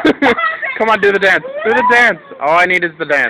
Come on, do the dance. Do the dance. All I need is the dance.